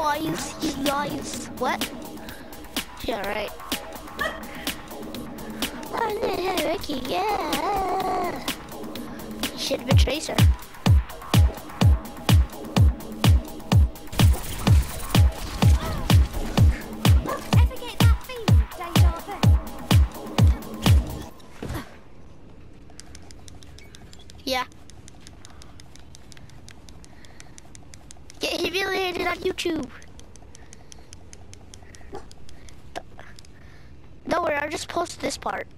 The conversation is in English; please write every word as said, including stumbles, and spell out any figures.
lies, you lies. What? Yeah, right. Ricky, yeah. Should have been Tracer. Ever get that feeling, deja vu? Yeah. Get humiliated on YouTube. Don't worry, I'll just post this part.